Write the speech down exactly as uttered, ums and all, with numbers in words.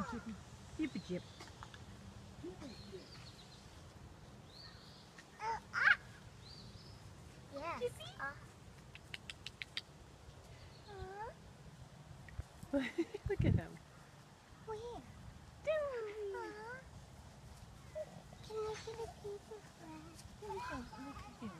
Chippy. Yippee chip. Yes. Chippy? Uh, Look at him. where? Dowie. Uh, can I get a piece of bread? Oh, look at him.